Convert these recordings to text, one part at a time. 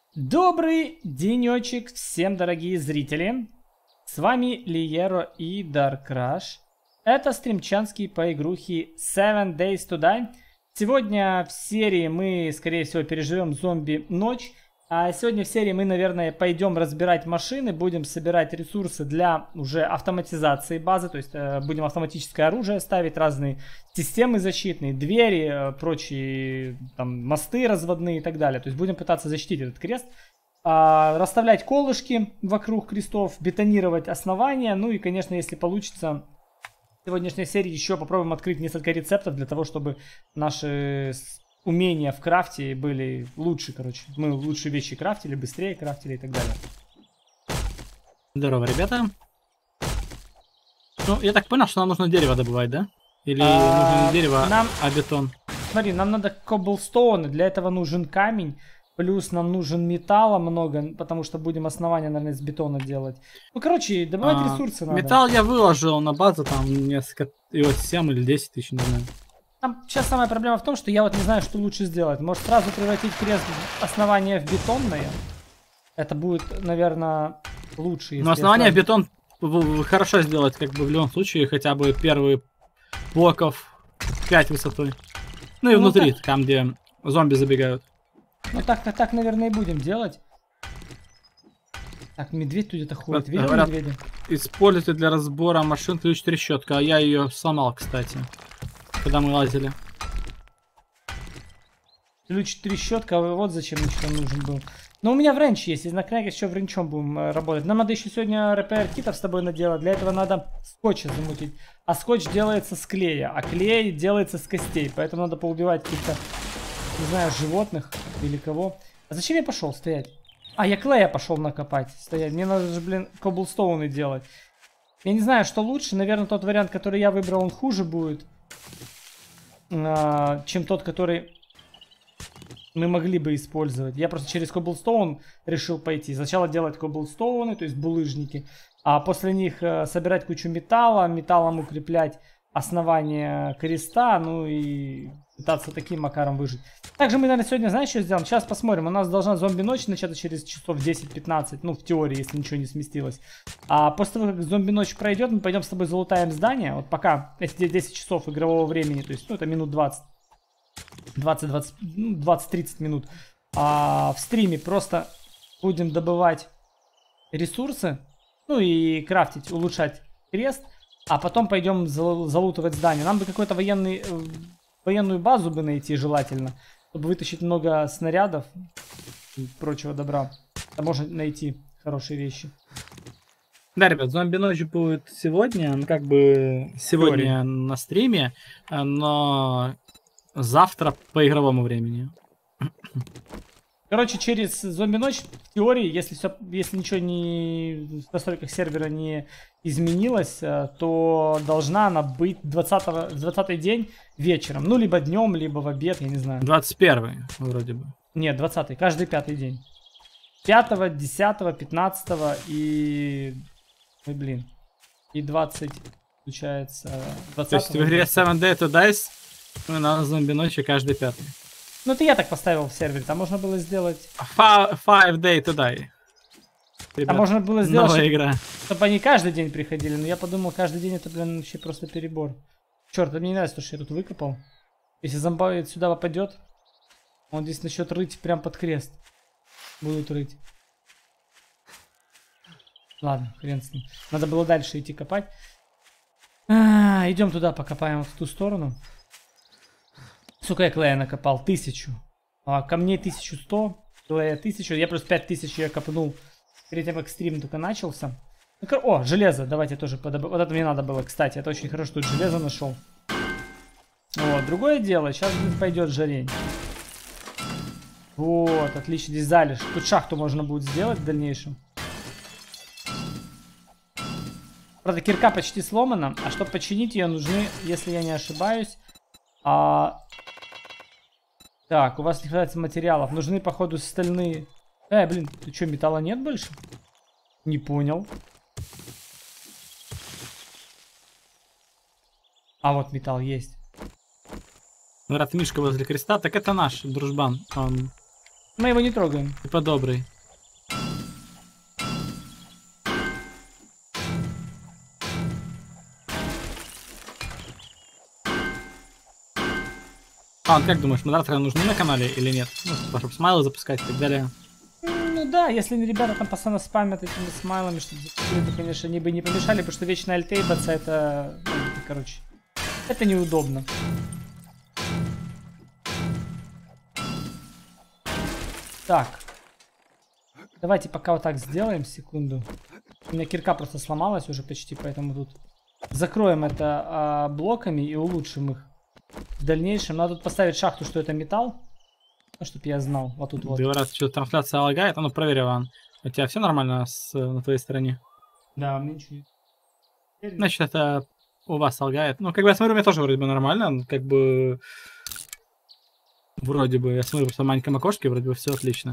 Добрый денечек всем, дорогие зрители. С вами Лиеро и Dark Rush. Это стримчанский по игрухе 7 Days to Die. Сегодня в серии мы, скорее всего, переживем зомби-ночь. А сегодня в серии мы, наверное, пойдем разбирать машины, будем собирать ресурсы для уже автоматизации базы, то есть будем автоматическое оружие ставить, разные системы защитные, двери, прочие там, мосты разводные и так далее. То есть будем пытаться защитить этот крест, расставлять колышки вокруг крестов, бетонировать основания, ну и, конечно, если получится, в сегодняшней серии еще попробуем открыть несколько рецептов для того, чтобы наши умения в крафте были лучше, короче. Мы лучше вещи крафтили, быстрее крафтили и так далее. Здорово, ребята. Ну, я так понял, что нам нужно дерево добывать, да? Или нужно не дерево, а бетон? Смотри, нам надо коблстоуны, для этого нужен камень. Плюс нам нужен металла много, потому что будем основания, наверное, из бетона делать. Ну, короче, добывать ресурсы надо. Металл я выложил на базу, там несколько, и вот 7 или 10 тысяч, не знаю. Там сейчас самая проблема в том, что я вот не знаю, что лучше сделать. Может сразу превратить крест основание в бетонное? Это будет, наверное, лучше. Но основание в бетон хорошо сделать, как бы в любом случае, хотя бы первые блоков 5 высотой. Ну и внутри, так, там где зомби забегают. Ну так, наверное, и будем делать. Так, медведь тут где-то ходит. Вот, видел медведя? Используйте для разбора машин ключ-трещотка, а я ее сломал, кстати. Когда мы лазили. Ключ-трещотка, вот зачем ничего нужен был. Но у меня вренч есть, и на кнайке еще вренчом будем работать. Нам надо еще сегодня РПР-китов с тобой наделать. Для этого надо скотча замутить. А скотч делается с клея, а клей делается с костей. Поэтому надо поубивать каких-то, не знаю, животных или кого. А зачем я пошел стоять? А, я клея пошел накопать. Стоять. Мне надо же, блин, коблстоуны делать. Я не знаю, что лучше. Наверное, тот вариант, который я выбрал, он хуже будет, чем тот, который мы могли бы использовать. Я просто через коблстоун решил пойти. Сначала делать коблстоуны, то есть булыжники, а после них собирать кучу металла, металлом укреплять основание креста, ну и пытаться таким макаром выжить. Также мы, наверное, сегодня, знаешь, что сделаем? Сейчас посмотрим. У нас должна зомби-ночь начаться через часов 10-15, ну, в теории, если ничего не сместилось. А после того, как зомби-ночь пройдет, мы пойдем с тобой залутаем здание. Вот пока, эти 10 часов игрового времени, то есть, ну, это минут 20. 20-30 минут. В стриме просто будем добывать ресурсы, ну и крафтить, улучшать крест, а потом пойдем залутывать здание. Нам бы какой-то военную базу бы найти желательно, чтобы вытащить много снарядов и прочего добра. Там можно найти хорошие вещи. Да, ребят, зомби-ночь будет сегодня, ну как бы сегодня на стриме, но завтра по игровому времени. Короче, через зомби-ночь, в теории, если ничего не в настройках сервера не изменилось, то должна она быть 20-й день вечером. Ну, либо днем, либо в обед, я не знаю. 21-й, вроде бы. Нет, 20-й, каждый 5-й день. 5-го, 10-го, 15-го и... Ой, блин. И 20, получается, 20-го. То есть в игре 7 Days to Die на зомби-ночи каждый 5-й. Ну, это я так поставил в сервере, там можно было сделать... 5 Days to Die. Ребят, там можно было сделать, игра. чтобы они каждый день приходили, но я подумал, каждый день это, блин, вообще просто перебор. Черт, мне не нравится то, что я тут выкопал. Если зомбоид сюда попадет, он здесь начнет рыть прям под крест. Будут рыть. Ладно, хрен с ним. Надо было дальше идти копать. Идем туда, покопаем в ту сторону. Сколько я клея накопал? 1000. Камней 1100, клея 1000. Я просто 5000 я копнул перед тем, как стрим только начался. О, железо, давайте тоже подобрать. Вот это мне надо было, кстати. Это очень хорошо, что тут железо нашел. Вот, другое дело, сейчас пойдет жарень. Вот, отлично, здесь залежь. Тут шахту можно будет сделать в дальнейшем. Правда, кирка почти сломана, а чтобы починить ее, нужны, если я не ошибаюсь... Так, у вас не хватает материалов. Нужны, походу, стальные... блин, ты что, металла нет больше? Не понял. А вот металл есть. Брат Мишка возле креста, так это наш дружбан. Он Мы его не трогаем. Типа добрый. А, как думаешь, модераторы нужны на канале или нет? Ну, чтобы смайлы запускать и так далее. Ну да, если ребята там постоянно спамят этими смайлами, чтобы запустили, то, конечно, они бы не помешали, потому что вечно альтейбаться это, короче, это неудобно. Так. Давайте пока вот так сделаем, секунду. У меня кирка просто сломалась уже почти, поэтому тут закроем это блоками и улучшим их. В дальнейшем надо тут поставить шахту, что это металл. Ну, чтобы я знал. Вот тут вот. Говорят, что трансляция лагает. А ну проверь, Иван. У тебя все нормально на твоей стороне? Да, у меня ничего нет. Значит, это у вас лагает. Ну, как бы я смотрю, у меня тоже вроде бы нормально. Как бы... Вроде бы, я смотрю просто в маленьком окошке, вроде бы все отлично.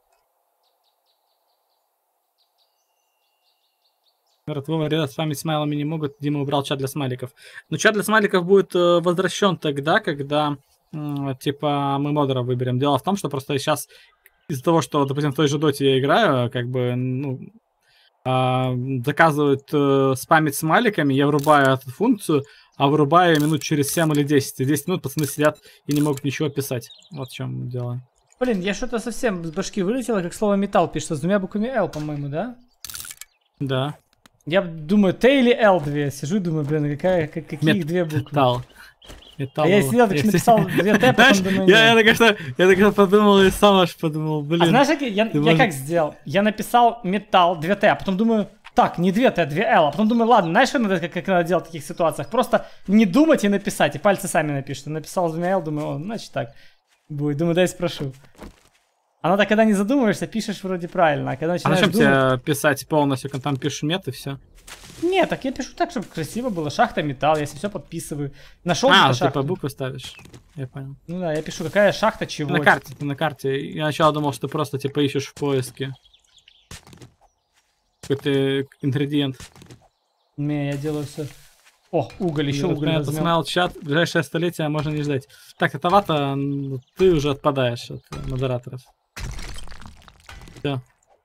Говорят, Вова, ребят, с вами смайлами не могут. Дима убрал чат для смайликов. Но чат для смайликов будет возвращен тогда, когда, типа, мы модера выберем. Дело в том, что просто сейчас из-за того, что, допустим, в той же доте я играю, как бы, ну, заказывают спамить смайликами, я врубаю эту функцию, а вырубаю минут через 7 или 10. И 10 минут пацаны сидят и не могут ничего писать. Вот в чем дело. Блин, я что-то совсем с башки вылетело, как слово металл пишется с двумя буквами L, по-моему, да? Да. Я думаю, Т или Л две. Сижу и думаю, блин, какие две буквы? Металл. А я сидел, так что написал две Т, потом думаю, я так подумал и сам аж подумал, блин. А знаешь, я как сделал? Я написал металл 2 Т, а потом думаю, так, не 2 Т, а 2 Л. А потом думаю, ладно, знаешь, что надо, как надо делать в таких ситуациях? Просто не думать и написать, и пальцы сами напишут. Написал с 2 Л, думаю, о, значит так будет. Думаю, дай спрошу. А надо, когда не задумываешься, пишешь вроде правильно, а когда начинаешь зачем думать... тебе писать полностью, когда там пишешь мет и все? Нет, так я пишу так, чтобы красиво было. Шахта, металл, я все подписываю. Нашел типа шахту. буквы ставишь. Я понял. Ну да, я пишу, какая шахта, чего. На карте, ты на карте. Я сначала думал, что ты просто типа ищешь в поиске какой-то ингредиент. Не, я делаю все. О, уголь, еще уголь возьмем. Посмотрел чат, в ближайшее столетие можно не ждать. Так, это вата, ты уже отпадаешь от модераторов. Все.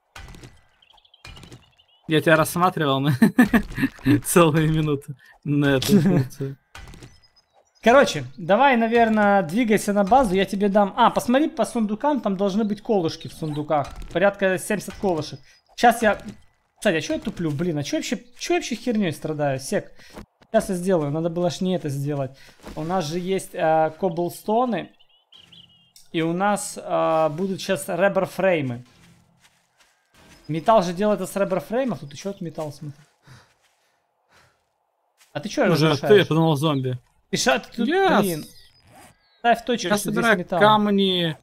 Я тебя рассматривал на целые минуты на эту функцию. Короче, давай, наверное, двигайся на базу, я тебе дам... А, посмотри по сундукам, там должны быть колышки в сундуках. Порядка 70 колышек. Сейчас я... Кстати, а что я туплю? Блин, а что я вообще херней страдаю? Сек. Сейчас я сделаю, надо было ж не это сделать. У нас же есть коблстоны. И у нас будут сейчас ребер-фреймы. Металл же делает это с ребер-фреймов. Тут еще металл, смотри. А ты что уже разрушаешь? Я подумал зомби. Пишат тут, блин. Ставь точку, я собираю камни.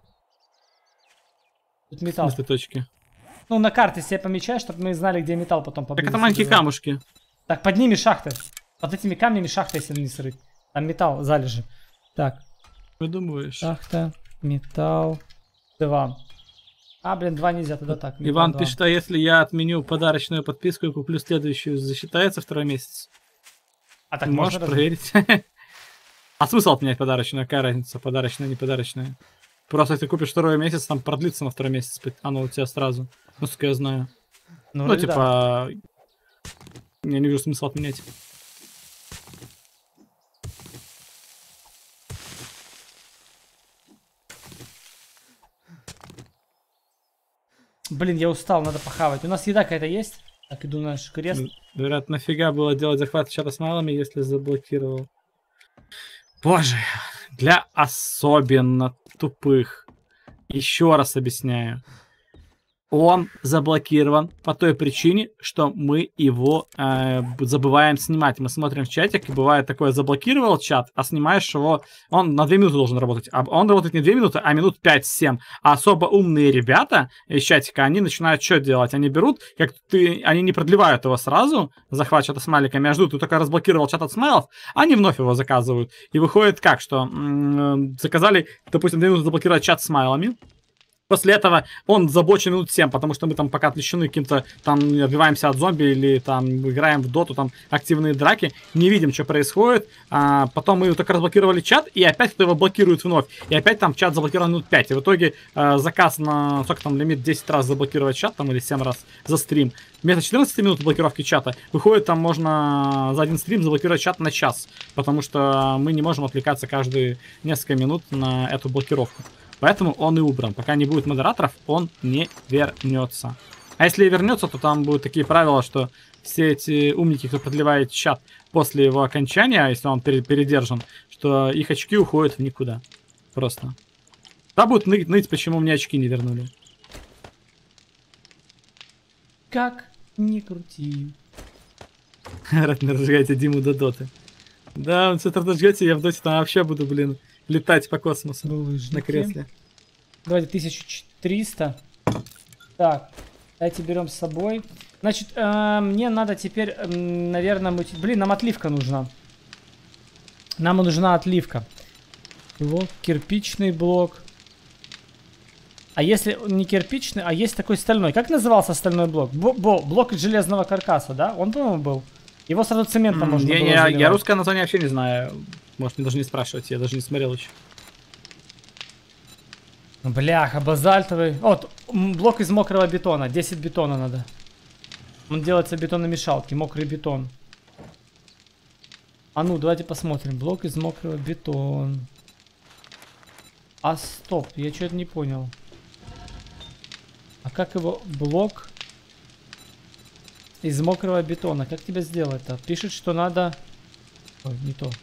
Тут металл. В смысле точки? Ну, на карте себе помечай, чтобы мы знали, где металл потом поблизости. Так это маленькие камушки. Так, подними шахты. Под этими камнями шахта, если не срыть. Там металл, залежи. Так. Выдумываешь. Шахта, металл, 2. А, блин, 2 нельзя, тогда так. Иван 2. пишет, а если я отменю подарочную подписку и куплю следующую, засчитается второй месяц? А так можешь проверить? А смысл отменять подарочную? Какая разница, подарочная, не подарочная? Просто если ты купишь второй месяц, там продлится на второй месяц. Оно у тебя сразу. Насколько я знаю. Ну типа... Я не вижу смысла отменять. Блин, я устал, надо похавать. У нас еда какая-то есть? Так, иду на наш крест. Говорят, нафига было делать захват чата с малыми, если заблокировал? Боже, для особенно тупых. Еще раз объясняю. Он заблокирован по той причине, что мы его забываем снимать. Мы смотрим в чатик, и бывает такое, заблокировал чат, а снимаешь его... Он на 2 минуты должен работать. А он работает не 2 минуты, а минут 5-7. А особо умные ребята из чатика, они начинают что делать? Они берут, они не продлевают его сразу, захват чата с смайликами, а ждут, ты только разблокировал чат от смайлов, они вновь его заказывают. И выходит как, что заказали, допустим, 2 минуты заблокировать чат с смайлами, После этого он забочен минут 7, потому что мы там пока отвлечены каким-то, там, отбиваемся от зомби или там играем в доту, там активные драки, не видим, что происходит. Потом мы только разблокировали чат, и опять кто его блокирует вновь. И опять там чат заблокирован минут 5. И в итоге заказ на, сколько там, лимит 10 раз заблокировать чат, там, или 7 раз за стрим. Вместо 14 минут блокировки чата, выходит, там можно за один стрим заблокировать чат на час. Потому что мы не можем отвлекаться каждые несколько минут на эту блокировку. Поэтому он и убран. Пока не будет модераторов, он не вернется. А если и вернется, то там будут такие правила, что все эти умники, кто продлевает чат после его окончания, если он передержан, что их очки уходят в никуда. Просто. Да будут ныть, почему мне очки не вернули. Как ни крути. Рад, не разжигайте Диму до доты. Да, он что-то разжигайте, я в доте там вообще буду, блин, летать по космосу на кресле. Давайте 1300. Так, давайте берем с собой. Значит, мне надо теперь, наверное, мутить. Блин, нам отливка нужна. Нам нужна отливка. Блок, кирпичный блок. А если не кирпичный, а есть такой стальной. Как назывался стальной блок? Блок из железного каркаса, да? Он, по-моему, был. Его сразу цементом можно было заливать. Я русское название вообще не знаю. Может, мне даже не спрашивать, я даже не смотрел еще. Бляха, базальтовый. Вот, блок из мокрого бетона. 10 бетона надо. Он делается в бетономешалке, мокрый бетон. А ну, давайте посмотрим. Блок из мокрого бетона. А стоп, я что-то не понял. А как его блок из мокрого бетона? Как тебе сделать-то? Пишет, что надо... Ой, не то.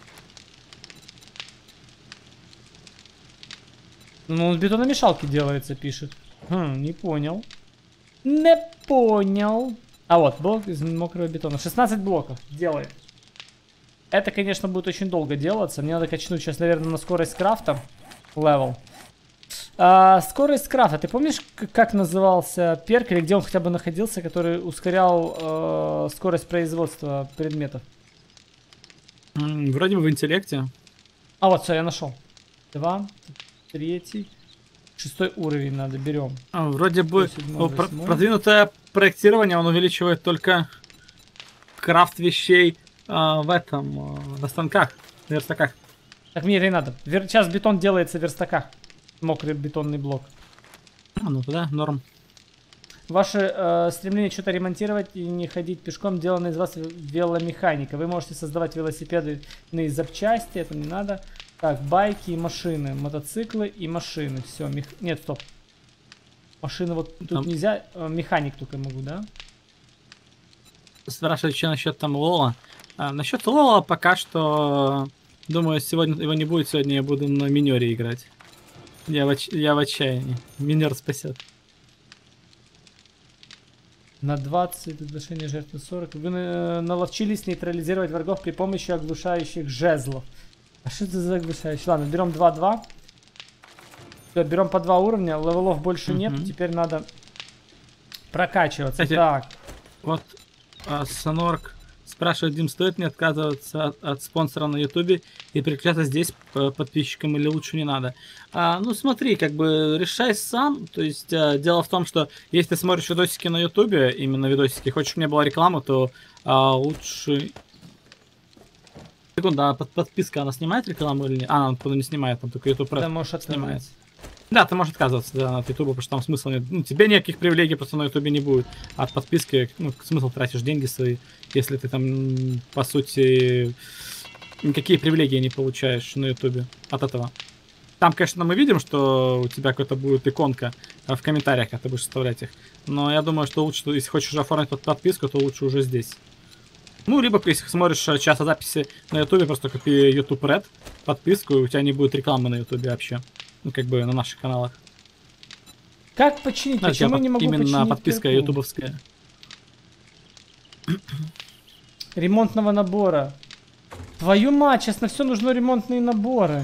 Ну, он в бетономешалке делается, пишет. Не понял. Не понял. А вот, блок из мокрого бетона. 16 блоков. Делаем. Это, конечно, будет очень долго делаться. Мне надо качнуть сейчас, наверное, на скорость крафта. Левел. Скорость крафта. Ты помнишь, как назывался перк, или где он хотя бы находился, который ускорял скорость производства предметов? Вроде бы в интеллекте. А вот, все, я нашел. 2, 3, 6 уровень надо, берем. Вроде бы 7, продвинутое проектирование, он увеличивает только крафт вещей в этом, на станках, на верстаках. Так мне это и надо. Сейчас бетон делается в верстаках. Мокрый бетонный блок. Ну тогда норм. Ваше стремление что-то ремонтировать и не ходить пешком сделано из вас веломеханика. Вы можете создавать велосипеды на запчасти, это не надо. Так, байки и машины, мотоциклы и машины. Все, нет, стоп. Машины вот тут там... нельзя, механик только могу, да? Спрашивают, что насчет там Лола. Насчет Лола пока что, думаю, сегодня его не будет, сегодня я буду на минере играть. Я в отчаянии. Минер спасет. На 20 отношение жертвы 40. Вы наловчились нейтрализировать врагов при помощи оглушающих жезлов. А что это за оглушающий? Ладно, берем 2-2. Все, берем по 2 уровня. Левелов больше нет. Теперь надо прокачиваться. Кстати, так. Вот Сонорк спрашивает, Дим, стоит мне отказываться от спонсора на ютубе и переключаться здесь подписчикам или лучше не надо? Ну смотри, как бы решай сам. То есть дело в том, что если ты смотришь видосики на ютубе, именно видосики, хочешь, чтобы не было рекламы, то лучше... Секунду, подписка, она снимает рекламу или нет? Она не снимает, там только YouTube да, можешь снимает. Да, ты можешь отказываться от YouTube, потому что там смысла нет. Ну, тебе никаких привилегий просто на YouTube не будет. От подписки, ну, смысл тратишь деньги свои, если ты там, по сути, никакие привилегии не получаешь на YouTube от этого. Там, конечно, мы видим, что у тебя какая-то будет иконка в комментариях, когда ты будешь вставлять их. Но я думаю, что лучше, если хочешь уже оформить подписку, то лучше уже здесь. Ну, либо, если смотришь часто записи на ютубе, просто купи YouTube Red, подписку, и у тебя не будет рекламы на ютубе вообще. Ну, как бы на наших каналах. Как починить? Почему не могу именно починить подписка кирку? ютубовская. Ремонтного набора. Твою мать, сейчас на все нужны ремонтные наборы.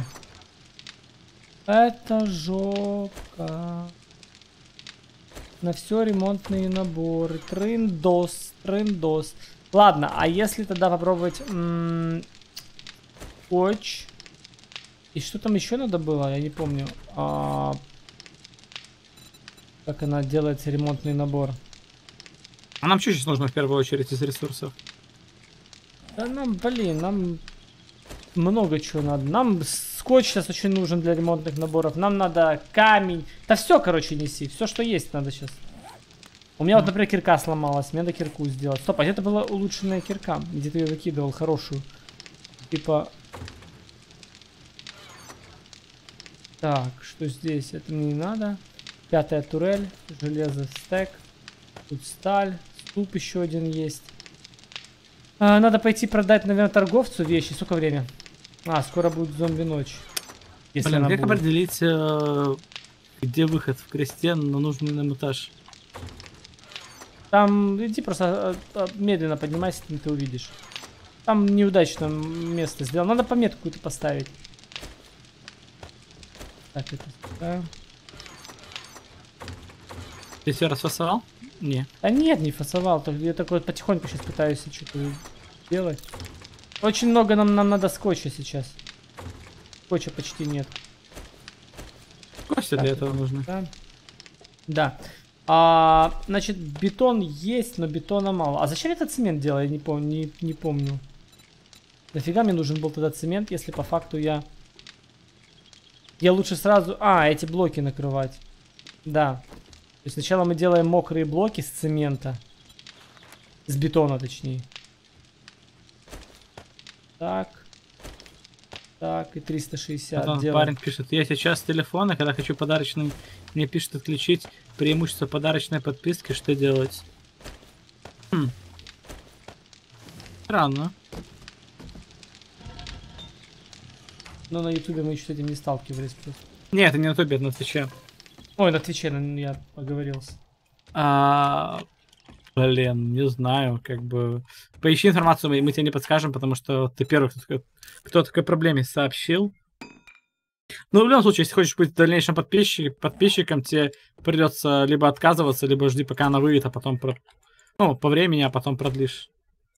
Это жопа. На все ремонтные наборы. Трындос, трындос. Ладно, а если тогда попробовать... Скотч. И что там еще надо было? Я не помню. как она делается, ремонтный набор. А нам что сейчас нужно в первую очередь из ресурсов? Да нам, блин, нам много чего надо. Нам скотч сейчас очень нужен для ремонтных наборов. Нам надо камень. Да все, короче, неси. Все, что есть, надо сейчас. У меня вот, например, кирка сломалась. Мне надо кирку сделать. Стоп, а где-то была улучшенная кирка. Где ты ее выкидывал, хорошую. Типа... Так, что здесь? Это мне не надо. 5-я турель. Железо, стек. Тут сталь. Ступ еще один есть. Надо пойти продать, наверное, торговцу вещи. Сколько время? Скоро будет зомби-ночь. Блин, как определить, где выход в кресте на нужный нам этаж? Там иди просто медленно поднимайся, ты увидишь. Там неудачное место сделано. Надо пометку какую-то поставить. Так, это сюда. Ты все расфасовал? Не. Да нет, не фасовал. Я такой потихоньку сейчас пытаюсь что-то делать. Очень много нам надо скотча сейчас. Скотча почти нет. Скотч для этого нужно. Да. Значит, бетон есть, но бетона мало. А зачем этот цемент делал? Я не помню. Нафига мне нужен был тогда цемент, если по факту я лучше сразу... эти блоки накрывать. Да. То есть сначала мы делаем мокрые блоки с цемента. С бетона, точнее. Так. Так, и 360 Потом делаем. парень пишет, я сейчас с телефона, когда хочу подарочный, мне пишет отключить преимущество подарочной подписки, что делать? Странно. Но на ютубе мы еще с этим не сталкивались просто. Нет, это не на ютубе, это на твиче. Ой, на твиче я поговорился. Блин, не знаю, как бы... Поищи информацию, мы тебе не подскажем, потому что ты первый, кто о такой проблеме сообщил. Ну, в любом случае, если хочешь быть дальнейшим подписчиком, тебе придется либо отказываться, либо жди, пока она выйдет, а потом... Ну, по времени, а потом продлишь.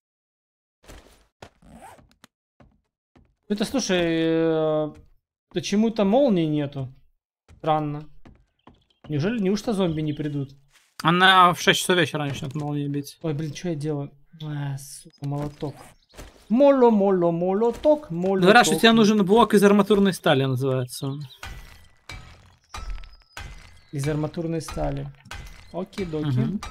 Это, слушай, почему-то молнии нету. Странно. Неужто зомби не придут? Она в 6 часов вечера начнет молнии бить. Ой, блин, что я делаю? Сука, молоток. Молоток. Говорят, что тебе нужен блок из арматурной стали, называется он. Из арматурной стали. Окей-доки.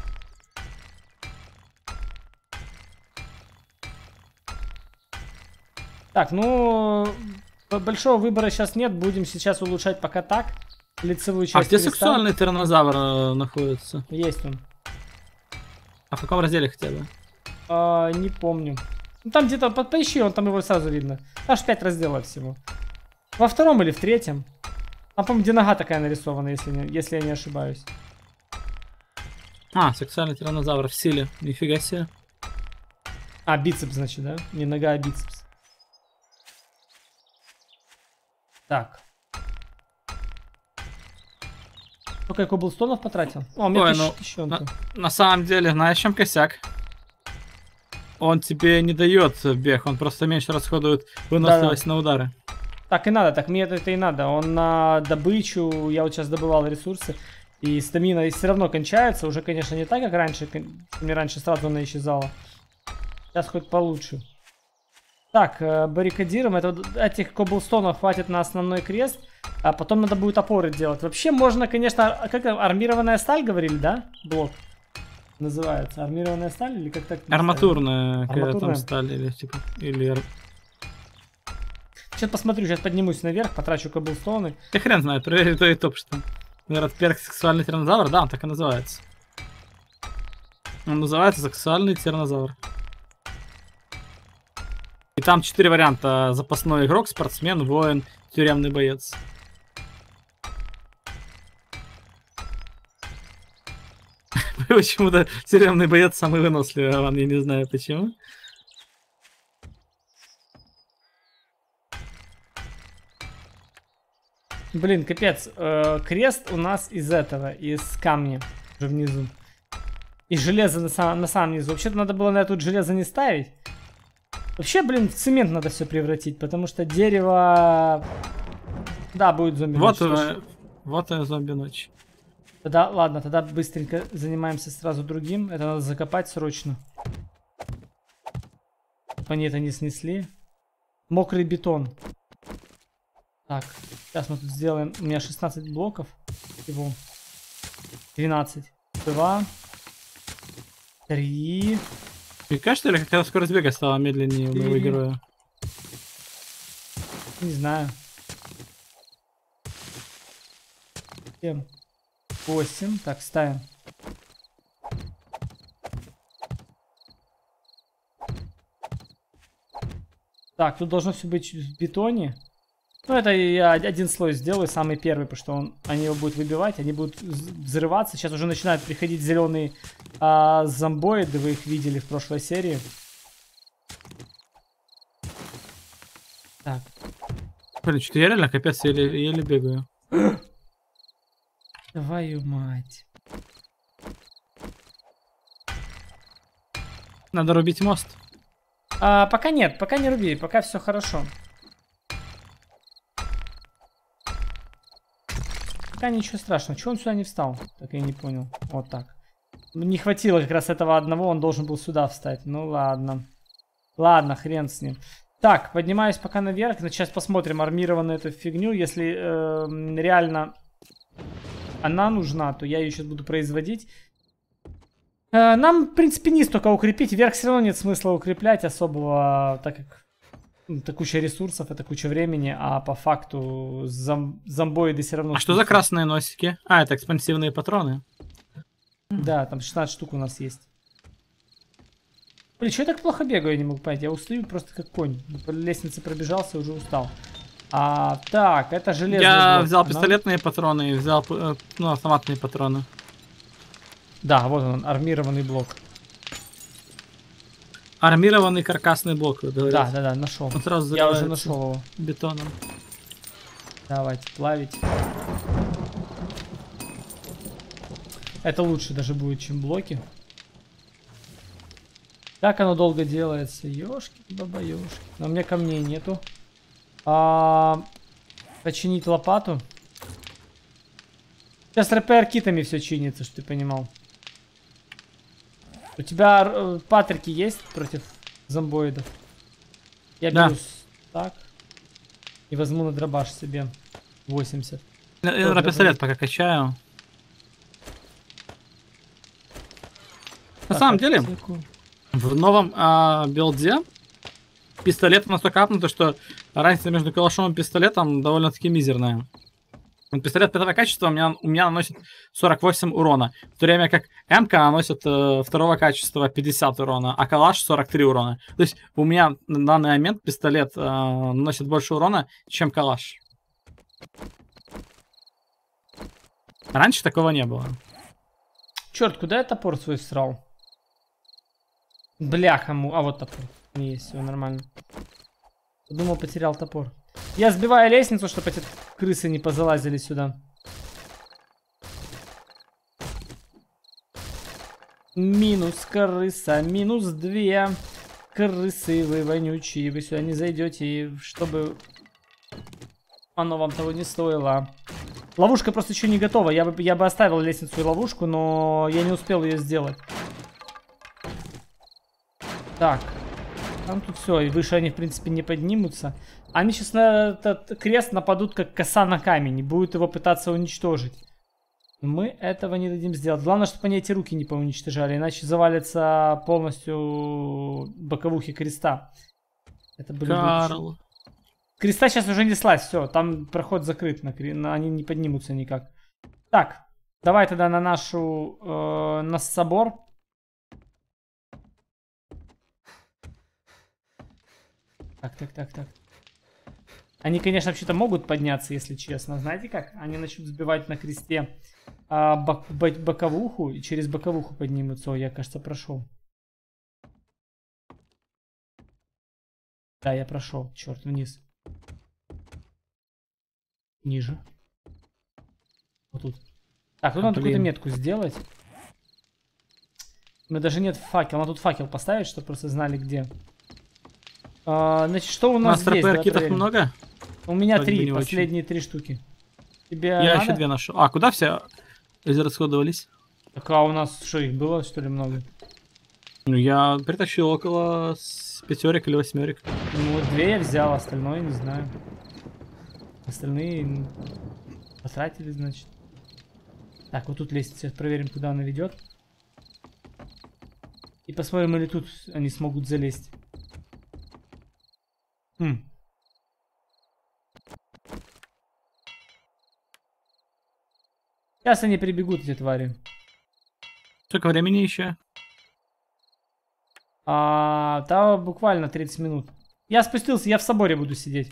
Так, ну... Большого выбора сейчас нет. Будем сейчас улучшать пока так. Лицевую часть. А где сексуальный тираннозавр находится? Есть он. А в каком разделе хотя бы? Не помню. Ну, там где-то поищи, там его сразу видно. Аж 5 разделов всего. Во втором или в третьем. Там, по-моему, где нога такая нарисована, если я не ошибаюсь. Сексуальный тираннозавр в силе. Нифига себе. Бицепс, значит, да? Не нога, а бицепс. Так. Сколько я коблстонов потратил? У меня тысячонка. На самом деле, знаешь, в чем косяк? Он тебе не дает бег, он просто меньше расходует выносливость на удары. Так и надо, так мне это и надо. Он на добычу, я вот сейчас добывал ресурсы, и стамина все равно кончается. Уже, конечно, не так, как раньше. Мне раньше сразу она исчезала. Сейчас хоть получше. Так, баррикадируем. Этих коблстонов хватит на основной крест. А потом надо будет опоры делать. Вообще можно, конечно, как армированная сталь говорили, да? Блок называется. Армированная сталь или как так? Арматурная там сталь или типа... Сейчас посмотрю, сейчас поднимусь наверх, потрачу коблстоны. Ты хрен знает, проверь то и топ, что. Наверное, перк сексуальный тираннозавр, да, он так и называется. Он называется сексуальный тираннозавр. И там 4 варианта: запасной игрок, спортсмен, воин, тюремный боец. Почему-то тюремный боец самый выносливый, Иван, я не знаю почему. Блин, капец. Крест у нас из этого, из камня. Уже внизу. И железо на самом низу. Вообще-то надо было на тут железо не ставить. Вообще, блин, в цемент надо все превратить, потому что дерево... Да, будет зомби-ночь. Вот и зомби-ночь. Тогда, ладно, тогда быстренько занимаемся сразу другим. Это надо закопать срочно. Чтобы они это не снесли. Мокрый бетон. Так, сейчас мы тут сделаем. У меня 16 блоков. Всего. 12. 2. 3. Мне что ли, как скорость бега стала медленнее у моего героя? Не знаю. 7. 8. Так, ставим. Так, тут должно все быть в бетоне. Ну, это я один слой сделаю, самый первый, потому что они его будут выбивать, они будут взрываться. Сейчас уже начинают приходить зеленые зомбоиды, вы их видели в прошлой серии. Так. Блин, что-то я реально капец еле бегаю. Твою мать. Надо рубить мост. Пока нет, пока не руби, пока все хорошо. Пока ничего страшного. Чего он сюда не встал? Так я не понял. Вот так. Не хватило как раз этого одного, он должен был сюда встать. Ну ладно. Ладно, хрен с ним. Так, поднимаюсь пока наверх. Сейчас посмотрим армированную эту фигню. Если реально она нужна, то я ее сейчас буду производить. Нам, в принципе, низ только укрепить. Вверх все равно нет смысла укреплять особого, так как это куча ресурсов, это куча времени, а по факту зомбоиды все равно... А что за красные носики? А, это экспансивные патроны. Да, там 16 штук у нас есть. Блин, что я так плохо бегаю, я не могу понять. Я устаю просто как конь. По лестнице пробежался, уже устал. Так, это железный Я блок. взял пистолетные патроны и взял, ну, автоматные патроны. Да, вот он, армированный блок. Армированный каркасный блок, вы говорите? Да, нашел. Он сразу Я уже нашел его. Бетоном. Давайте плавить. Это лучше даже будет, чем блоки. Как оно долго делается? Ёшки, баба, ёшки. Но у меня камней нету. Починить лопату. Сейчас РПР-китами все чинится, чтобы ты понимал. У тебя патрики есть против зомбоидов? Я беру так. И возьму на дробаш себе 80. Я на пистолет пока качаю. На самом деле, в новом билде пистолет настолько апнуто, что разница между калашом и пистолетом довольно-таки мизерная. Пистолет пятого качества у меня наносит 48 урона, в то время как МК наносит второго качества 50 урона, а калаш 43 урона. То есть у меня на данный момент пистолет наносит больше урона, чем калаш. Раньше такого не было. Черт, куда я топор свой срал? Бляха, вот топор. Не есть, все нормально. Думал, потерял топор. Я сбиваю лестницу, чтобы эти крысы не позалазили сюда. Минус крыса, минус 2. Крысы вы вонючие, вы сюда не зайдете, чтобы оно вам того не стоило. Ловушка просто еще не готова. Я бы оставил лестницу и ловушку, но я не успел ее сделать. Так. Там тут все, и выше они, в принципе, не поднимутся. Они сейчас на этот крест нападут, как коса на камень, и будут его пытаться уничтожить. Мы этого не дадим сделать. Главное, чтобы они эти руки не поуничтожали, иначе завалится полностью боковухи креста. Это были Карл. Креста сейчас уже не слазь, все, там проход закрыт, они не поднимутся никак. Так, давай тогда на нашу, на собор. Так. Они, конечно, вообще-то могут подняться, если честно. Знаете как? Они начнут сбивать на кресте боковуху и через боковуху поднимутся. О, я, кажется, прошел. Да, я прошел. Черт, вниз. Ниже. Вот тут. Так, тут надо какую-то метку сделать. У меня даже нет факела. Надо тут факел поставить, чтобы просто знали, где. Значит, что у нас здесь? У нас РПР-китов много? У меня 3, последние 3 штуки. Тебе я надо? еще 2 нашел. А, куда все? израсходовались. Так, а у нас что, их было, что ли, много? Ну, я притащил около 5 или 8. Ну, 2 я взял, остальное не знаю. Остальные потратили, значит. Так, вот тут лестница. Сейчас проверим, куда она ведет. И посмотрим, или тут они смогут залезть. Сейчас они прибегут, эти твари. Сколько времени еще? Да, буквально 30 минут. Я спустился, я в соборе буду сидеть.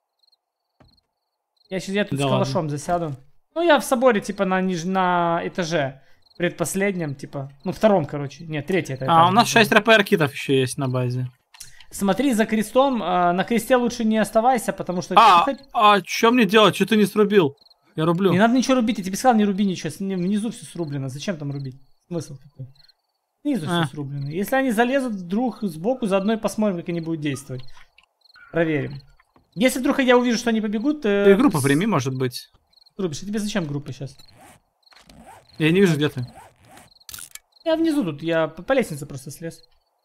Я тут да с калашом засяду. Ну, я в соборе, типа, на этаже. Предпоследнем, типа. Ну, втором, короче. Нет, третий это этаж. У нас 6 РПР-китов еще есть на базе. Смотри за крестом. На кресте лучше не оставайся, потому что... Что мне делать? Что ты не срубил? Я рублю. Не надо ничего рубить, я тебе сказал, не руби ничего. Внизу все срублено. Зачем там рубить? Смысл какой? Снизу все срублено. Если они залезут вдруг сбоку, заодно и посмотрим, как они будут действовать. Проверим. Если вдруг я увижу, что они побегут... Ты группу прими, может быть. Рубишь, а тебе зачем группа сейчас? Я не вижу, где ты. Я внизу тут, я по лестнице просто слез.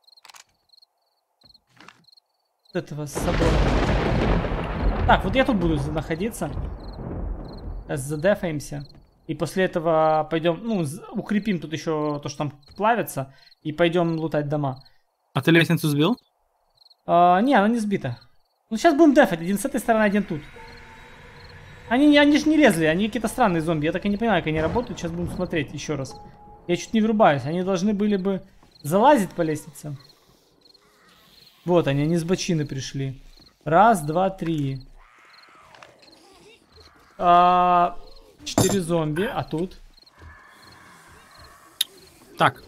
С этого собора. Так, вот я тут буду находиться. Задефаемся. И после этого пойдем, ну, укрепим тут еще то, что там плавится. И пойдем лутать дома. А ты лестницу сбил? Не, она не сбита. Ну, сейчас будем дефать. Один с этой стороны, один тут. Они же не лезли, они какие-то странные зомби. Я так и не понимаю, как они работают. Сейчас будем смотреть еще раз. Я чуть не врубаюсь. Они должны были бы залазить по лестнице. Вот они с бочины пришли. 1, 2, 3. 4 зомби, а тут? Так.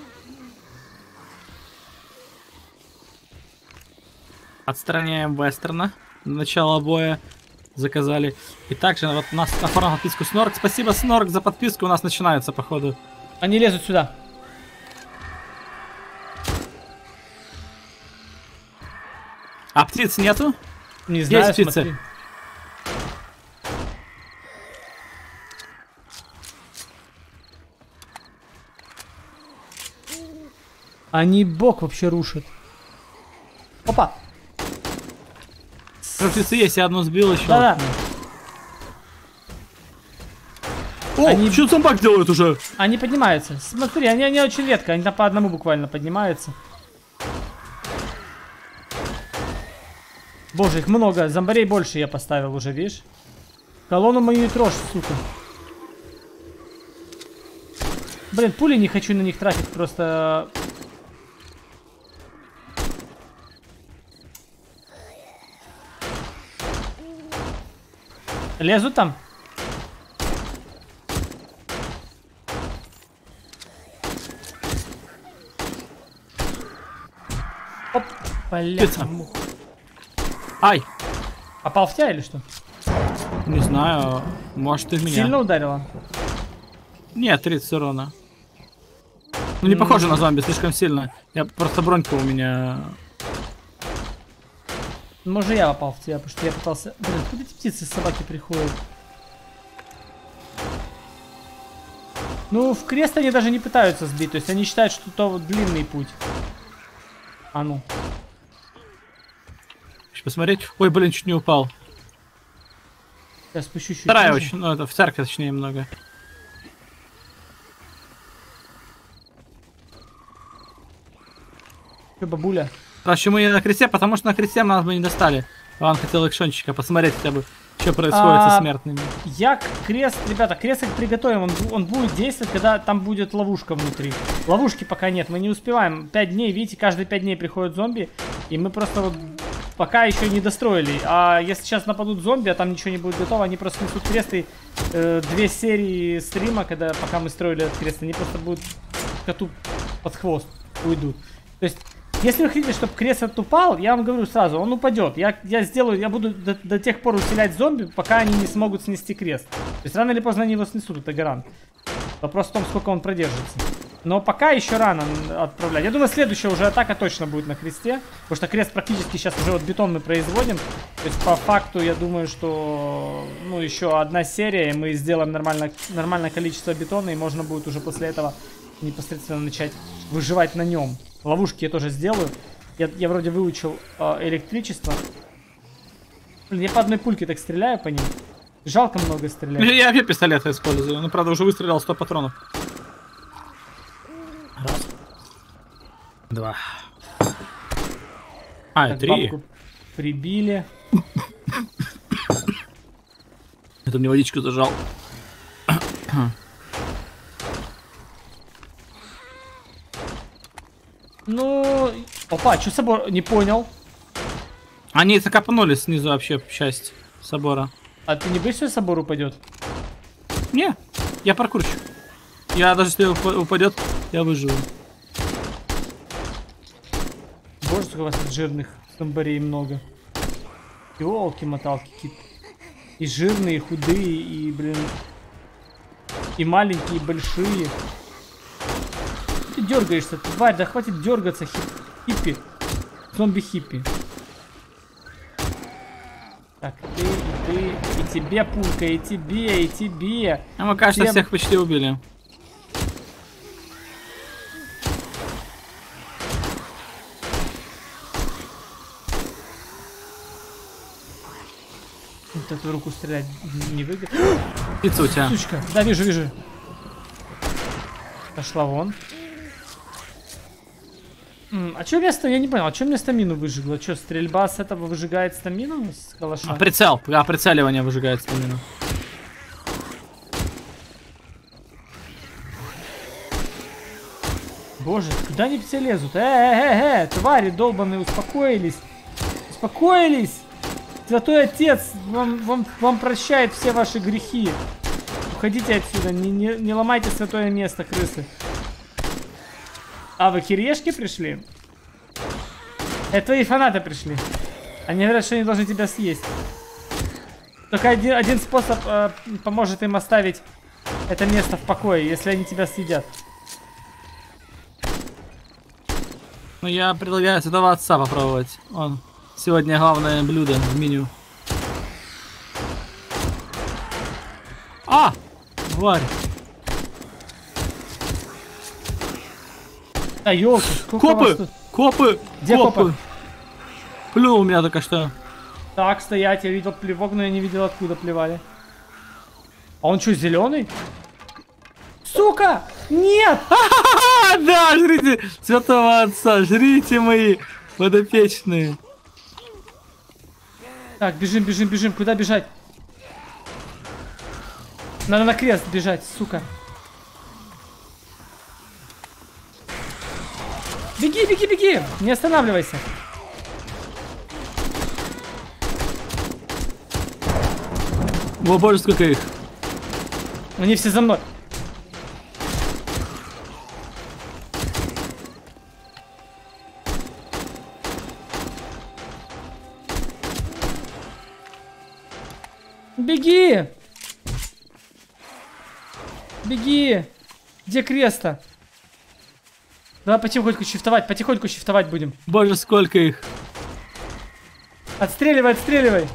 Отстраняем Вестерна. Начало боя заказали. И также вот у нас оформил подписку Снорк. Спасибо, Снорк, за подписку. У нас начинается, походу. Они лезут сюда. А птиц нету? Не знаю, есть птицы. смотри. Они бок вообще рушат. Опа! Птицы есть, я одну сбил еще. Да-да. О, что зомбак делают уже? Они поднимаются. Смотри, они очень редко. Они там по одному буквально поднимаются. Боже, их много. Зомбарей больше я поставил уже, видишь? Колонну мою не трожь, сука. Блин, пули не хочу на них тратить, просто... Лезут там? Оп, бля. Ай! Попал в тебя или что? Не знаю, может и в меня. Сильно ударило? Нет, 30 урона. Ну не похоже на зомби, слишком сильно. Я просто бронька у меня... Может я попал в тебя, потому что я пытался... Блин, откуда эти птицы с собаки приходят? Ну, в крест они даже не пытаются сбить, то есть они считают, что то вот длинный путь. А ну. Посмотреть. Ой, блин, чуть не упал. Я спущу чуть. Вторая очень, ну это в церкви точнее много. Че, бабуля? Короче, мы на кресте, потому что на кресте нас бы не достали. Он хотел экшончика посмотреть хотя бы, что происходит со смертными. Я крест, ребята, крест приготовим, он будет действовать, когда там будет ловушка внутри. Ловушки пока нет, мы не успеваем. 5 дней, видите, каждые 5 дней приходят зомби, и мы просто вот пока еще не достроили. А если сейчас нападут зомби, а там ничего не будет готово, они просто несут крест и 2 серии стрима, когда пока мы строили этот крест, они просто будут коту под хвост уйдут. То есть... Если вы хотите, чтобы крест упал, я вам говорю сразу, он упадет. Я сделаю, я буду до тех пор усилять зомби, пока они не смогут снести крест. То есть рано или поздно они его снесут, это гарант. Вопрос в том, сколько он продержится. Но пока еще рано отправлять. Я думаю, следующая уже атака точно будет на кресте. Потому что крест практически сейчас уже вот бетон мы производим. То есть по факту я думаю, что ну еще одна серия, и мы сделаем нормальное количество бетона. И можно будет уже после этого непосредственно начать выживать на нем. Ловушки я тоже сделаю. Я вроде выучил электричество. Блин, я по одной пульке так стреляю по ним. Жалко много стрелять. Я опять пистолет использую. Ну, правда, уже выстрелял 100 патронов. Раз. Два. Так, 3. Прибили. Это мне водичку зажал. Ну... Опа, что собор? Не понял. Они закопнули снизу вообще часть собора. А ты не боишься, что собор упадет? Не, я паркурщик. Я даже если упадет, я выживу. Боже, сколько у вас тут жирных зомбарей много. Ёлки-моталки какие-то. И жирные, и худые, и, блин... И маленькие, и большие. Ты дергаешься, тварь, да хватит дергаться, хиппи. Зомби-хиппи. Так, ты, и тебе пулька, и тебе, и тебе. А мы, кажется, Всем... всех почти убили. Вот эту руку стрелять не выгодно. Птица у тебя. Сучка, да, вижу. Пошла вон. А что вместо, я не понял, а что мне стамину выжигло? Что, стрельба с этого выжигает стамину с калаша? Прицеливание выжигает стамину. Боже, куда они все лезут? Твари долбаные, успокоились. Успокоились! Святой Отец вам прощает все ваши грехи. Уходите отсюда, не ломайте святое место, крысы. А, вы кириешки пришли? Это твои фанаты пришли. Они говорят, что они должны тебя съесть. Только один способ поможет им оставить это место в покое, если они тебя съедят. Ну, я предлагаю святого отца попробовать. Он сегодня главное блюдо в меню. А! Тварь! А, ёлки, сколько вас Копы! тут? Копы! Где копы? Плюнул у меня только что. Так, стоять, я видел плевок, но я не видел, откуда плевали. А он что, зеленый? Сука! Нет! Да, жрите святого отца, жрите мои подопечные. Так, бежим. Куда бежать? Надо на крест бежать, сука. Беги! Не останавливайся. О боже, сколько их. Они все за мной. Беги! Где креста? Давай потихоньку щифтовать будем. Боже, сколько их. Отстреливай.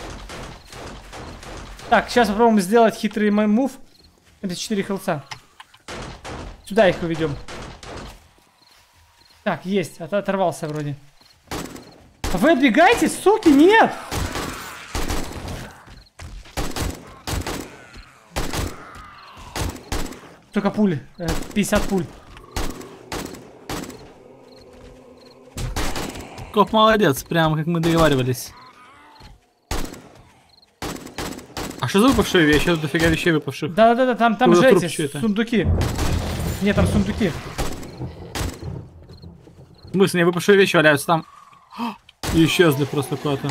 Так, сейчас попробуем сделать хитрый мув. Это 4 хилса. Сюда их уведем. Так, есть. Оторвался вроде. А вы отбегаете, суки? Нет! Только пули. 50 пуль. Коп молодец, прям как мы договаривались. А что за выпавшие вещи? Я тут дофига вещей выпавших. Да, там же эти это? сундуки. Нет, там сундуки. В смысле, не выпавшие вещи валяются там. И исчезли просто куда-то.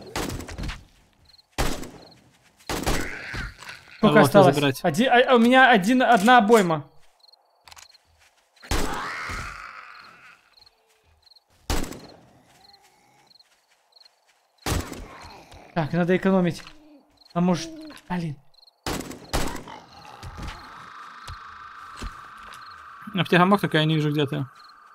Сколько осталось? У меня одна обойма. Так, надо экономить. А может... Блин. Аптека мог, такая не вижу где ты.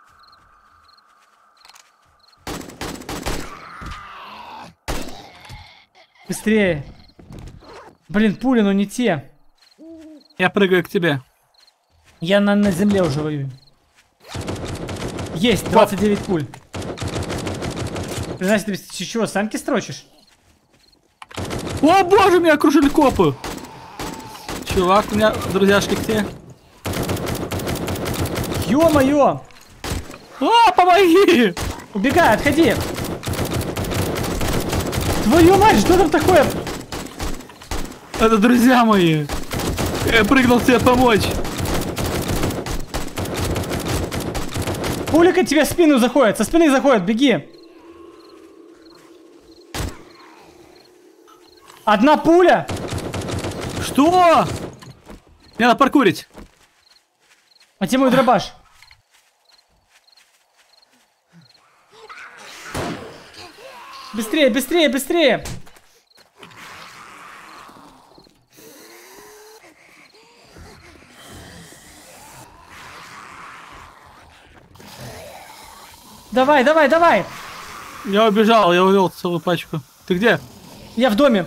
Быстрее. Блин, пули, но не те. Я прыгаю к тебе. Я на земле уже воюю. Есть, 29 пуль. Значит, ты чего, самки строчишь? О боже, меня окружили копы. Чувак, у меня друзьяшки к тебе. Ё-моё! О, помоги! Убегай, отходи! Твою мать, что там такое? Это друзья мои. Я прыгнул тебе помочь. Пулика тебе в спину заходит, со спины заходит, беги! Одна пуля! Что? Мне надо паркурить. А где мой дробаш? Быстрее, быстрее, быстрее! Давай, давай, давай! Я убежал, я увел целую пачку. Ты где? Я в доме.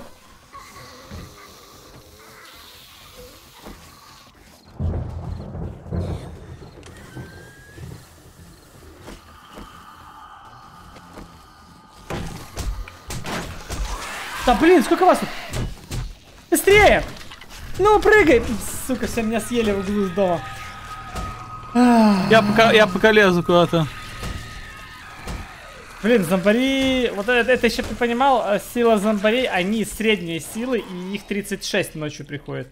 Да блин, сколько вас тут? Быстрее! Ну, прыгай! Сука, все меня съели в углу из дома. Я пока лезу куда-то. Блин, зомбари... Вот это еще ты понимал, сила зомбарей, они средние силы, и их 36 ночью приходит.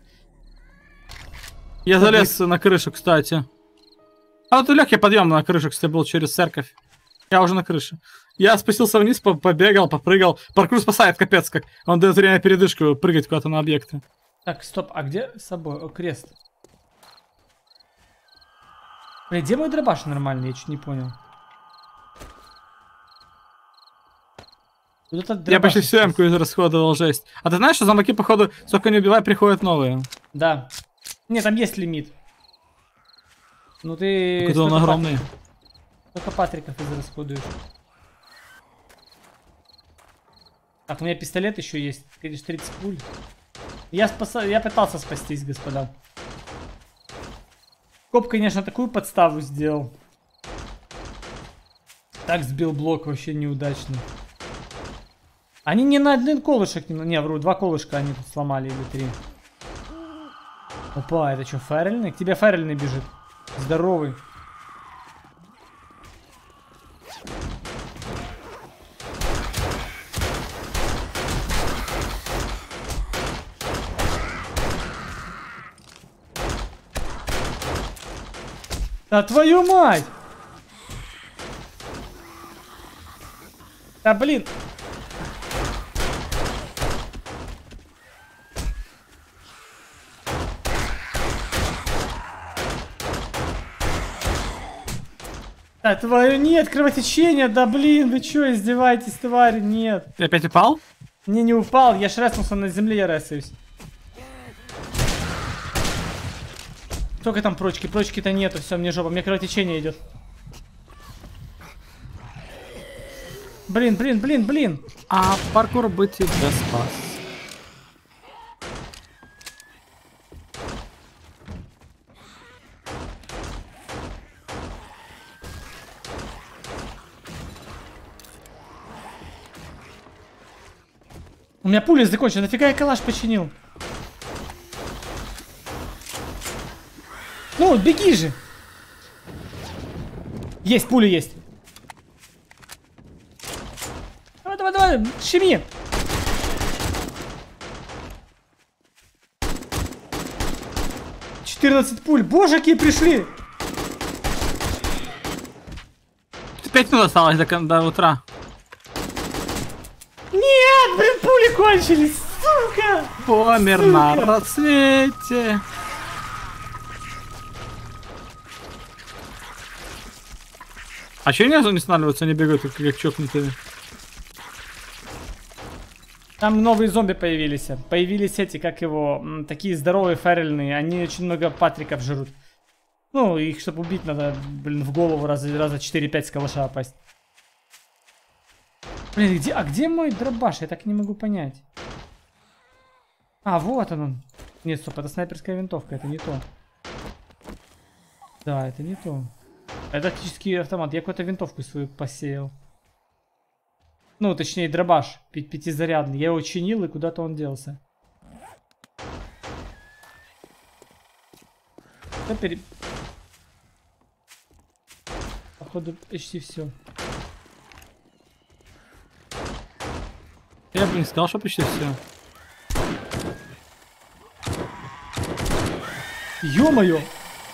Я залез на крышу, кстати. А вот легкий подъем на крышу, кстати, был через церковь. Я уже на крыше. Я спустился вниз, побегал, попрыгал. Паркур спасает, капец как. Он дает время передышку прыгать куда-то на объекты. Так, стоп, а где с собой? О, крест. Бля, где мой дробаш нормальный? Я чуть не понял. Вот Я почти всю эмку израсходовал, жесть. А ты знаешь, что зомбаки, походу, сколько не убивай, приходят новые? Да. Не, там есть лимит. Ну ты... Куда он огромный. Только патриков израсходуешь. Так, у меня пистолет еще есть. 30 пуль. Я пытался спастись, господа. Коп, конечно, такую подставу сделал. Так сбил блок вообще неудачно. Они не на один колышек, не, вру, 2 колышка они тут сломали или 3. Опа, это что, ферельный? К тебе ферельный бежит. Здоровый. Да твою мать! Да блин! Да твою нет, кровотечение, да блин, вы чё, издеваетесь, тварь, нет. Ты опять упал? Не упал, я шреснулся на земле, я ресаюсь. Сколько там прочки? Прочки-то нету, все, мне жопа, мне кровотечение идет. Блин, блин, блин, блин. А паркур бы тебя спас. У меня пуля закончилась, нафига я калаш починил? Ну, беги же! Есть, пуля есть. Давай, давай, давай, щеми! «14 пуль, боже, какие пришли! 5 минут осталось до утра. Нет, блин, пули кончились, сука! Помер на рассвете. А че они не останавливаются, не бегают, как чокнутые? Там новые зомби появились. Появились эти, как его, такие здоровые ферельные. Они очень много патриков жрут. Ну, их, чтобы убить, надо, блин, в голову раза 4-5 с калаша опасть. Блин, где мой дробаш? Я так не могу понять. А, вот он. Нет, стоп, это снайперская винтовка, это не то. Да, это не то. Это тактический автомат. Я какую-то винтовку свою посеял. Ну, точнее, дробаш пятизарядный. Я его чинил, и куда-то он делся. Походу, почти все. Я бы не сказал, что почти все. Ё-моё!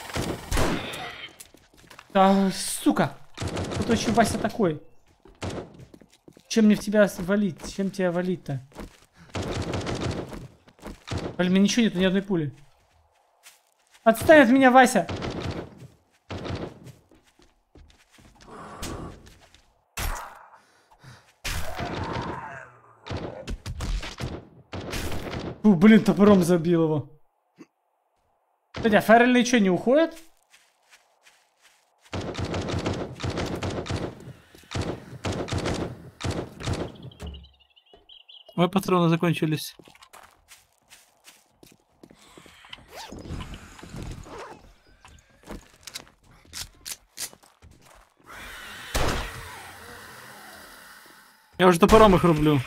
Да, сука! Кто еще Вася такой? Чем мне в тебя валить? Чем тебя валить-то? Блин, у меня ничего нету, ни одной пули. Отстань от меня, Вася! Фу, блин, топором забил его. Кстати, а фаррельные что, не уходят? Мои патроны закончились. Я уже топором их рублю.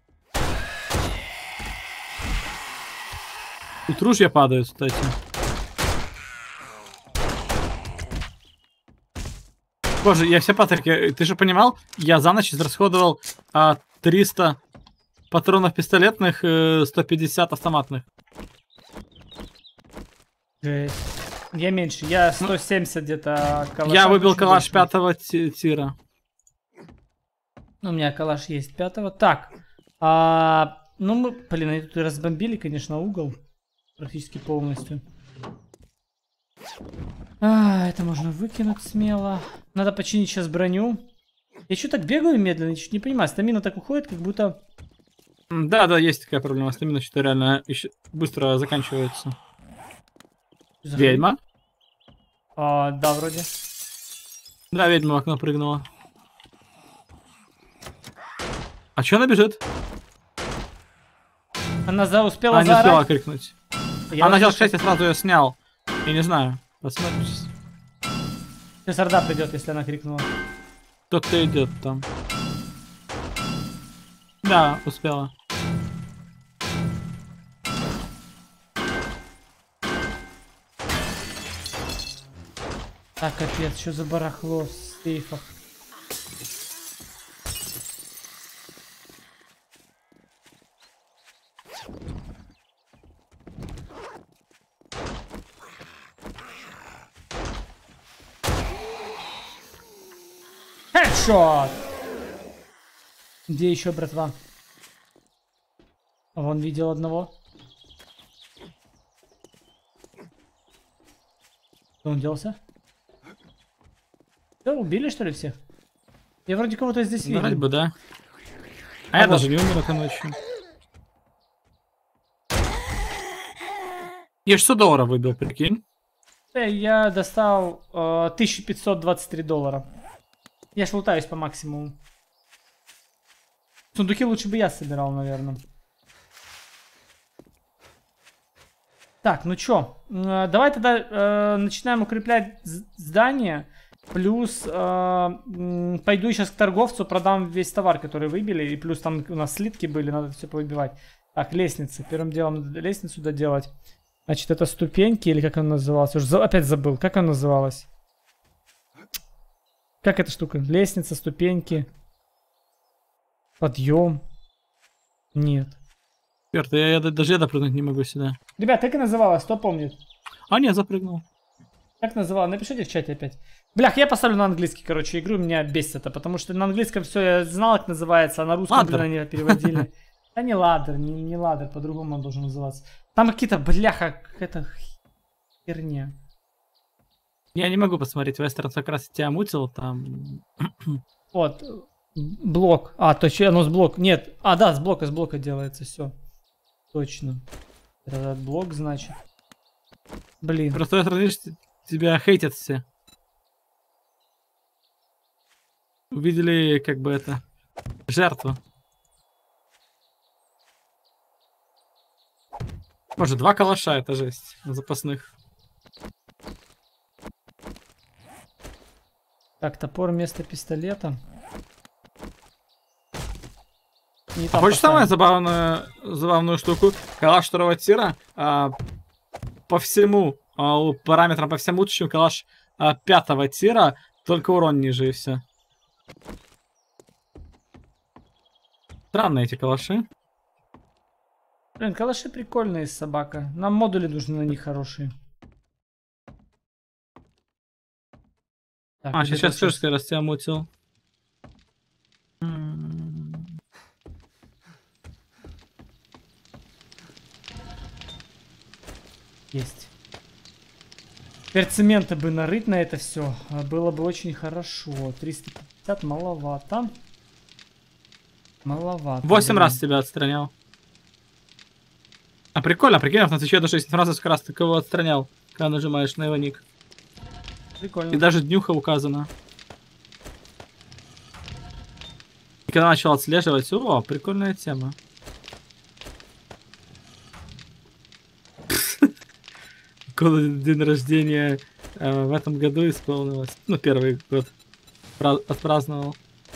Тут ружья падают, кстати. Боже, я все патрики, ты же понимал, я за ночь израсходовал 300 патронов пистолетных, 150 автоматных. Я меньше, я 170 где-то калаша. Я выбил калаш 5-го тира. У меня калаш есть 5-го. Так, ну мы, блин, они тут и разбомбили, конечно, угол. Практически полностью. Это можно выкинуть смело. Надо починить сейчас броню. Я что так бегаю медленно, я не понимаю. Стамина так уходит, как будто... Да, есть такая проблема. Стамина что-то реально еще быстро заканчивается. Ведьма? Да, вроде. Да, ведьма в окно прыгнула. А что она бежит? Она успела Она не успела крикнуть. Она взял 6, я сразу ее снял. Я не знаю. Посмотрим. Сейчас орда придет, если она крикнула. Кто-то идет там. Да, успела. Так, капец, что за барахло с сейфов? Хедшот! Где еще, братва? Вон видел одного. Что он делся? Да, убили что ли всех? Я вроде кого-то здесь видел. Вроде бы, да. А я вот даже не умер этой ночью. Я $100 выбил, прикинь. Я достал 1523 доллара. Я ж лутаюсь по максимуму. Сундуки лучше бы я собирал, наверное. Так, ну чё, давай тогда начинаем укреплять здание. Плюс пойду сейчас к торговцу, продам весь товар, который выбили. И плюс там у нас слитки были, надо все повыбивать. Так, лестницы. Первым делом надо лестницу доделать. Значит, это ступеньки, или как она называлась? Уже опять забыл, как она называлась? Как эта штука? Лестница, ступеньки. Подъем. Нет. Черт, даже я допрыгнуть не могу сюда. Ребят, как и называлась? Кто помнит? А, нет, запрыгнул. Как называлась? Напишите в чате опять. Блях, я поставлю на английский, короче, игру, меня бесит это, потому что на английском все я знал, как называется, а на русском, блин, они переводили. Да не ладер, не ладер, по-другому он должен называться. Там какие-то, бляха, какая-то херня. Я не могу посмотреть, Вестерн как раз тебя мутил, там... Вот, блок. Точно, оно с блока. Нет, да, с блока делается, все. Точно. Этот блок, значит. Блин. Просто, видишь, тебя хейтят все. Увидели, как бы это, жертву. Боже, 2 калаша, это жесть, запасных. Так, топор вместо пистолета. Не А там хочешь поставим. самую забавную штуку? Калаш 2-го тира по всему, параметрам по всем лучше, чем калаш 5-го тира, только урон ниже и все. Странные эти калаши. Блин, калаши прикольные, собака. Нам модули нужны на них хорошие. Так, А, где сейчас тут скажешь, раз тебя мутил. Есть. Теперь цемента бы нарыть на это все. Было бы очень хорошо. 350 маловато. Маловато. 8 блин. раз тебя отстранял. А прикольно, прикинь, на свече даже 6 раз как раз такого отстранял, когда нажимаешь на его ник. Прикольно. И даже днюха указана. И когда начал отслеживать, о, прикольная тема. Коли день рождения в этом году исполнилось. Ну, первый год отпраздновал.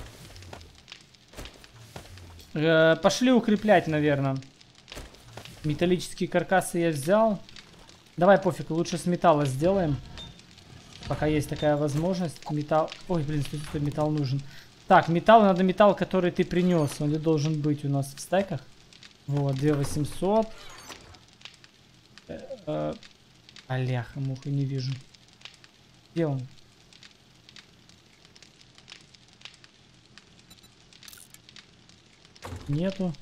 Пошли укреплять, наверное. Металлические каркасы я взял. Давай пофиг, лучше с металла сделаем. Пока есть такая возможность. Металл... Ой, блин, что металл нужен. Так, металл, надо металл, который ты принес. Он не должен быть у нас в стеках. Вот, 2800. Аляха, муха, не вижу. Где он? Нету.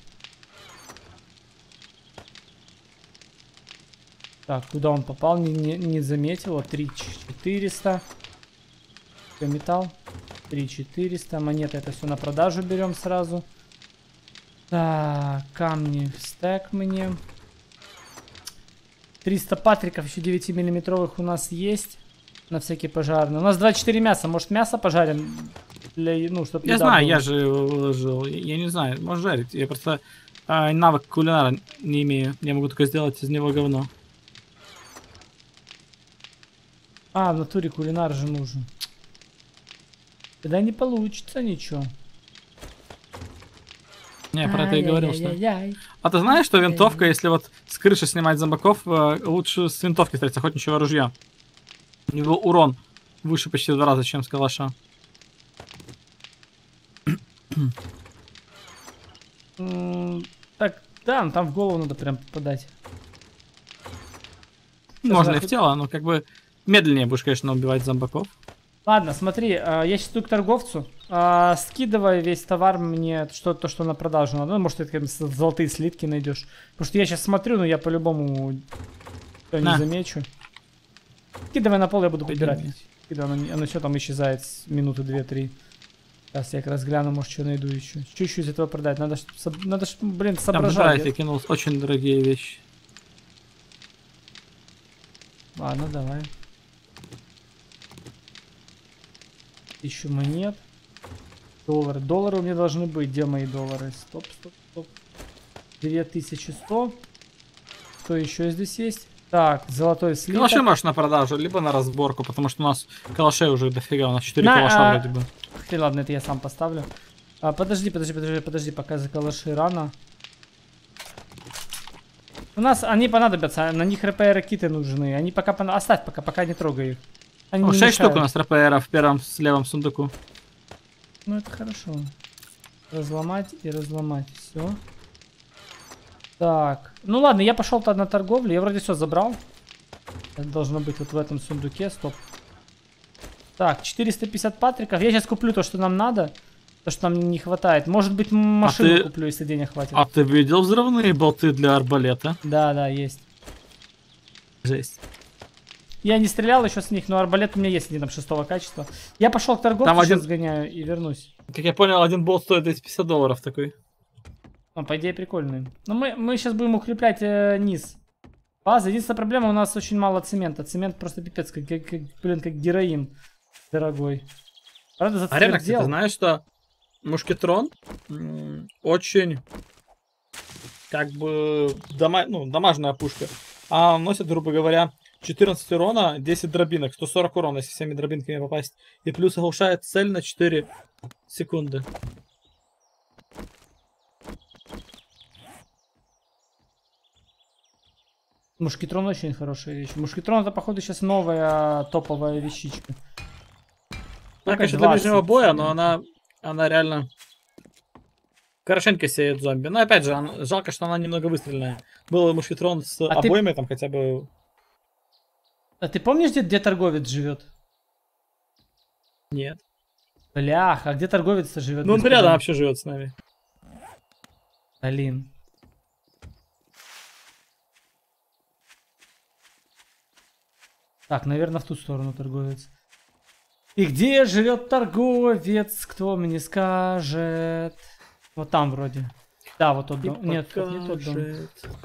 Так, куда он попал? Не заметил. 3400. Металл. 3400. Монеты, это все на продажу берем сразу. Так, камни в стек мне. 300 патриков, еще 9-миллиметровых у нас есть. На всякий пожарный. У нас 24 мяса. Может, мясо пожарим? Для, ну, чтобы Я знаю, я же его выложил. Я не знаю, может жарить. Я просто навык кулинара не имею. Я могу только сделать из него говно. А, в натуре кулинар же нужен. Тогда не получится ничего. Не, я про это и говорил, что... А ты знаешь, что винтовка, если вот с крыши снимать зомбаков, лучше с винтовки стрелять, охотничьего ружья. У него урон выше почти в 2 раза, чем с калаша. Так, да, там в голову надо прям попадать. Можно и в тело, но как бы медленнее будешь, конечно, убивать зомбаков. Ладно, смотри, я сейчас иду к торговцу. Скидывай весь товар мне, то, что на продажу надо. Ну, может, ты золотые слитки найдешь. Потому что я сейчас смотрю, но я по-любому не замечу. Скидывай на пол, я буду убирать. Скидывай, оно все там исчезает с минуты 2-3. Сейчас я как раз гляну, может, что найду еще. Что еще из этого продать? Надо, блин, соображать. Я кинул очень дорогие вещи. Ладно, давай. 1000 монет. Доллары. Доллары у меня должны быть. Где мои доллары? Стоп, стоп, стоп. 2100. Что еще здесь есть? Так, золотой слиток. Калаши можешь на продажу, либо на разборку, потому что у нас калашей уже дофига. У нас 4 калаша вроде бы. Ладно, это я сам поставлю. Подожди, пока за калаши рано. У нас они понадобятся, на них РПР-киты нужны. Они пока оставь, пока не трогай их. Они 6 мешают. штук у нас РПР в первом левом сундуку. Ну это хорошо. Разломать и разломать. Все. Так. Ну ладно, я пошел-то на торговлю. Я вроде все забрал. Это должно быть вот в этом сундуке. Стоп. Так, 450 патриков. Я сейчас куплю то, что нам надо. То, что нам не хватает. Может быть, машину куплю, если денег хватит. А ты видел взрывные болты для арбалета? Да, есть. Жесть. Я не стрелял еще с них, но арбалет у меня есть один там 6-го качества. Я пошел к торговцу, там сейчас сгоняю и вернусь. Как я понял, один болт стоит $250 такой. Ну, по идее, прикольный. Но мы сейчас будем укреплять низ. База. Единственная проблема, у нас очень мало цемента. Цемент просто пипец, блин, как героин дорогой. Правда, А реально, затвердел. ты знаешь, что мушкетрон очень, как бы, дамажная пушка. А носит, грубо говоря, 14 урона, 10 дробинок, 140 урона, если всеми дробинками попасть. И плюс оглушает цель на 4 секунды. Мушкетрон очень хорошая вещь. Мушкетрон это, походу, сейчас новая топовая вещичка. Она, конечно, для ближнего боя, но она реально хорошенько сеет зомби. Но опять же, жалко, что она немного выстрельная. Был мушкетрон с обоймой там хотя бы. А ты помнишь, где торговец живет? Нет. Блях, а где торговец-то живет? Ну он рядом вообще живет с нами. Блин. Так, наверное, в ту сторону торговец. И где живет торговец? Кто мне скажет? Вот там вроде. Да, вот тот дом. Нет, не тот дом.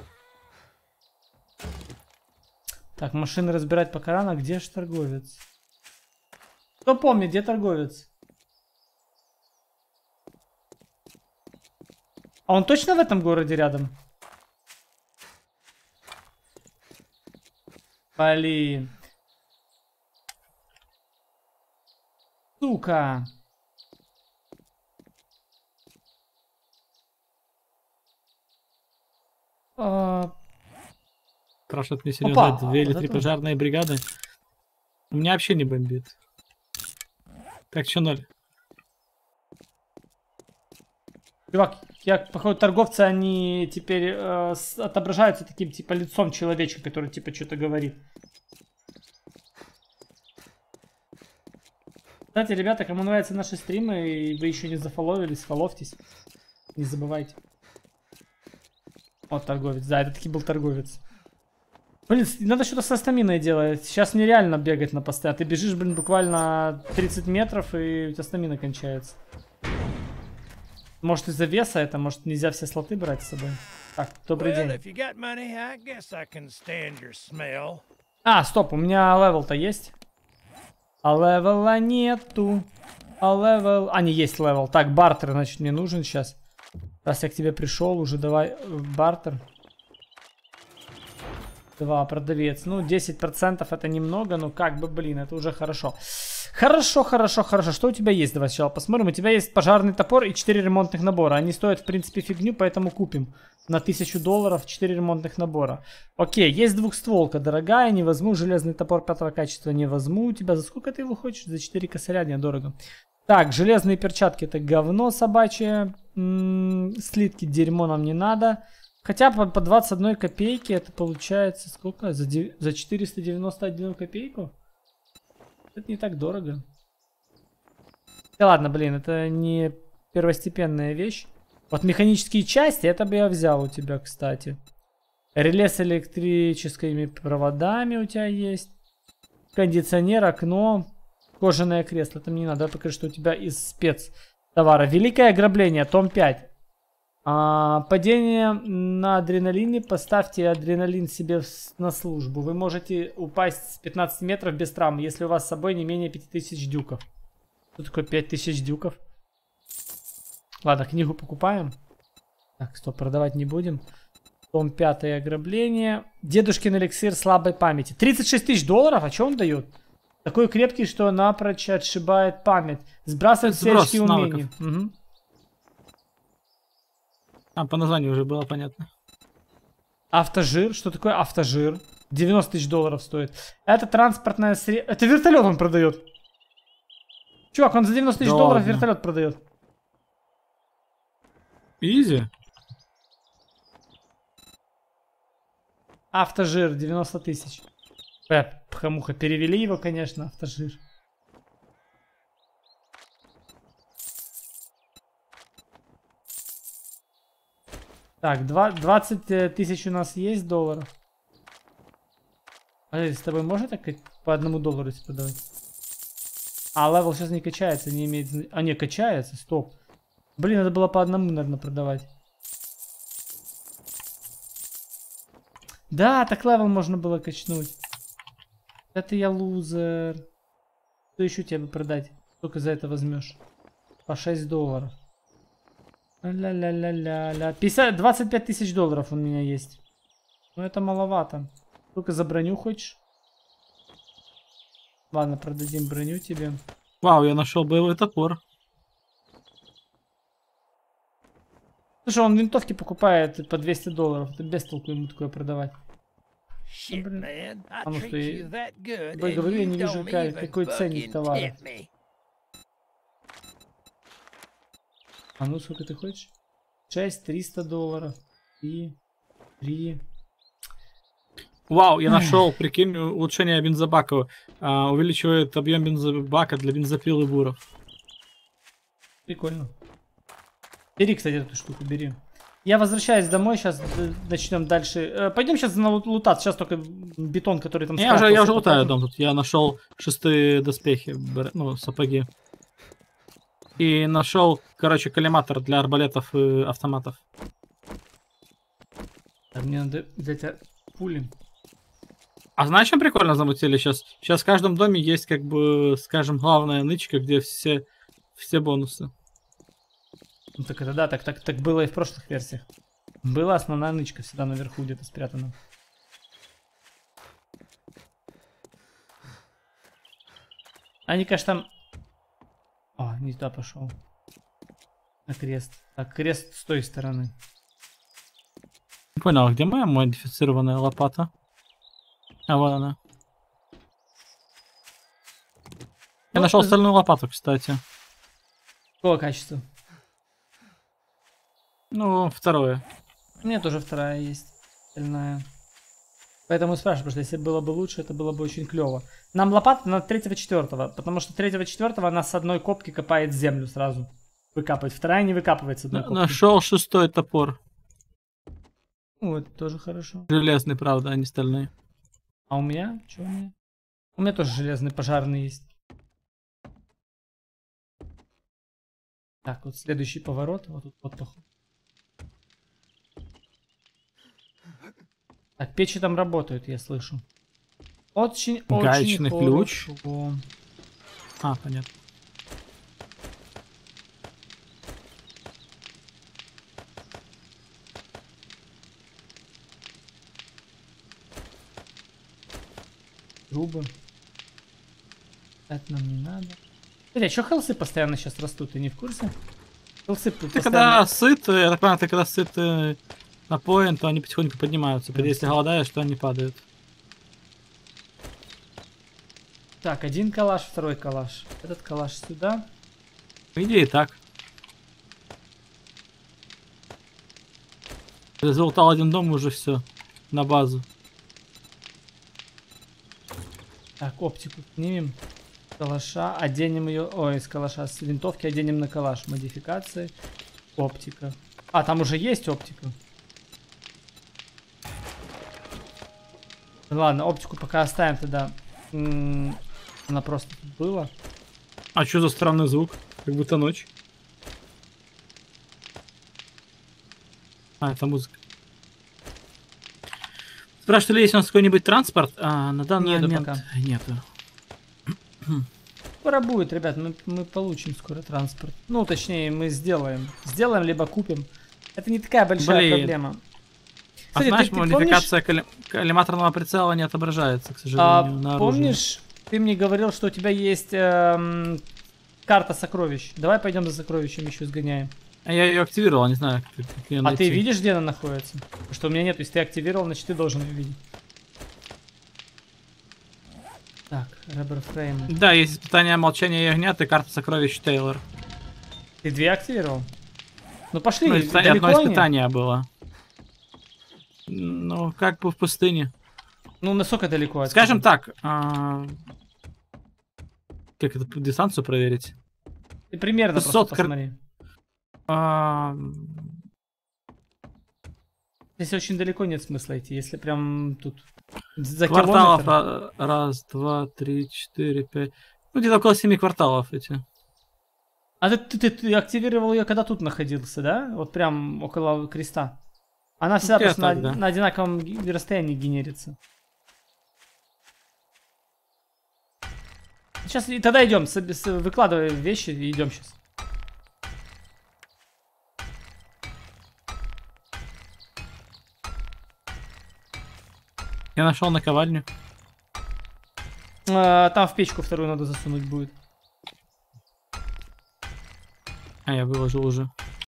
Так, машины разбирать пока рано. Где же торговец? Кто помнит, где торговец? А он точно в этом городе рядом? Блин. Сука. Спрашивают, мне сегодня дать 2 или 3 пожарные бригады. У меня вообще не бомбит. Так, что 0? Чувак, походу, торговцы, они теперь отображаются таким, типа, лицом человечка, который, типа, что-то говорит. Кстати, ребята, кому нравятся наши стримы, и вы еще не зафоловились, фоловьтесь. Не забывайте. Вот торговец. Да, это таки был торговец. Блин, надо что-то со стаминой делать. Сейчас нереально бегать на посты. А ты бежишь, блин, буквально 30 метров, и у тебя стамина кончается. Может, из-за веса это? Может, нельзя все слоты брать с собой? Так, добрый день. А, стоп, у меня левел-то есть. А левела нету. А левел... А, не, есть левел. Так, бартер, значит, мне нужен сейчас. Раз я к тебе пришел, уже давай бартер. 2, продавец. Ну, 10% это немного, но как бы, блин, это уже хорошо. Хорошо, хорошо, хорошо. Что у тебя есть? Давай сначала посмотрим. У тебя есть пожарный топор и 4 ремонтных набора. Они стоят, в принципе, фигню, поэтому купим. На $1000 4 ремонтных набора. Окей, есть двухстволка, дорогая, не возьму. Железный топор 5-го качества не возьму. У тебя за сколько ты его хочешь? За 4 косаря, недорого. Так, железные перчатки это говно собачье. Слитки дерьмо нам не надо. Хотя по 21 копейки это получается сколько? За 491 копейку? Это не так дорого. Да ладно, блин, это не первостепенная вещь. Вот механические части, это бы я взял у тебя, кстати. Реле с электрическими проводами у тебя есть. Кондиционер, окно. Кожаное кресло, это мне не надо. Давай покажу, что у тебя из спецтовара. Великое ограбление, том 5. Падение на адреналине. Поставьте адреналин себе на службу. Вы можете упасть с 15 метров без травм, если у вас с собой не менее 5000 дюков. Что такое 5000 дюков? Ладно, книгу покупаем. Так, стоп, продавать не будем. Том 5 ограбление. Дедушкин эликсир слабой памяти. 36 тысяч долларов? А что он дает? Такой крепкий, что напрочь отшибает память. Сбрасывает все очки умений. Угу. А, по названию уже было понятно. Автожир. Что такое автожир? 90 тысяч долларов стоит. Это транспортное средство. Это вертолет он продает. Чувак, он за 90 тысяч долларов вертолет продает. Изи. Автожир 90 тысяч. Пхамуха. Перевели его, конечно, автожир. Так, 20 тысяч у нас есть долларов. А с тобой можно так по $1 продавать? А, левел сейчас не качается, не имеет... А, не, качается, стоп. Блин, надо было по одному, наверное, продавать. Да, так левел можно было качнуть. Это я лузер. Что еще тебе продать? Сколько за это возьмешь? По $6. Ля-ля-ля-ля-ля. 25 тысяч долларов у меня есть. Ну это маловато. Сколько за броню хочешь? Ладно, продадим броню тебе. Вау, я нашел боевой топор. Слушай, он винтовки покупает по $200. Это без толку ему такое продавать. А ну что, я говорю, я не вижу какой ценник товара. А ну сколько ты хочешь? 6, $300. И 3. Вау, я нашел, прикинь, улучшение бензобака. Увеличивает объем бензобака для бензопил и буров. Прикольно. Бери, кстати, эту штуку, бери. Я возвращаюсь домой, сейчас начнем дальше. Пойдем сейчас на лутат, сейчас только бетон, который там... Я уже лутаю дом тут. Я нашел 6 доспехи, ну, сапоги. И нашел, короче, коллиматор для арбалетов и автоматов. Мне надо взять пули. А знаешь, чем прикольно замутили сейчас? Сейчас в каждом доме есть, как бы, скажем, главная нычка, где все бонусы. Ну так это да, так было и в прошлых версиях. Была основная нычка всегда наверху где-то спрятана. Они, конечно, там... О, не туда пошел. На крест. Так, крест с той стороны. Не понял, где моя модифицированная лопата? А вот она. Я нашел стальную лопату, кстати. Какого качества? Ну, второе. У меня тоже вторая есть. Стальная. Поэтому спрашиваю, потому что если было бы лучше, это было бы очень клево. Нам лопата на 3-4, потому что 3-4 она с одной копки копает землю сразу. Выкапывает. Вторая не выкапывает с одной копки. Нашел 6-й топор. Ну, это тоже хорошо. Железный, правда, а не стальной. А у меня? Что у меня? У меня тоже железный пожарный есть. Так, вот следующий поворот. Вот тут вот поход. Так, печи там работают, я слышу. Очень гаечный ключ. хорошо. А, понятно. Трубы. Это нам не надо. Смотри, а что хелсы постоянно сейчас растут? Ты не в курсе? Хелсы Ты постоянно... когда сыт, я так понимаю, ты когда сыт напоен, то они потихоньку поднимаются. Да. Если голодаешь, то они падают. Так, один калаш, второй калаш. Этот калаш сюда. По идее так. Ты залутал один дом, уже все. На базу. Так, оптику снимем. Калаша, оденем ее. Ой, с калаша с винтовки оденем на калаш. Модификации. Оптика. А, там уже есть оптика. Ладно, оптику пока оставим тогда. Она просто тут была. А что за странный звук? Как будто ночь. А, это музыка. Спрашивали, есть у нас какой-нибудь транспорт? А, на данный момент пока. Нету. Скоро будет, ребят, мы получим скоро транспорт. Ну, точнее, мы сделаем. Сделаем, либо купим. Это не такая большая проблема. Кстати, знаешь, модификация коллиматорного прицела не отображается, к сожалению, на оружии. Помнишь, ты мне говорил, что у тебя есть карта сокровищ. Давай пойдем за сокровищем еще сгоняем. А я ее активировал, не знаю, как ее найти. А ты видишь, где она находится? Потому что у меня нет, если ты активировал, значит ты должен ее видеть. Так, Rubber Frame. Да, есть испытание молчания ягнят и карта сокровищ Тейлор. Ты 2 активировал? Ну пошли, ну, одно испытание было. Ну, как бы в пустыне. Ну, насколько далеко отсюда? Скажем так, как это, дистанцию проверить? Ты примерно просто посмотри. Если очень далеко, нет смысла идти, если прям тут за кварталов километр. 1, 2, 3, 4, 5. Ну, где-то около 7 кварталов эти. А ты активировал ее, когда тут находился, да? Вот прям около креста. Она всегда где просто на, так, да. на одинаковом расстоянии генерится. Сейчас и тогда идем, выкладывай вещи и идем сейчас. Я нашел наковальню. Там в печку вторую надо засунуть будет. А, я выложил уже.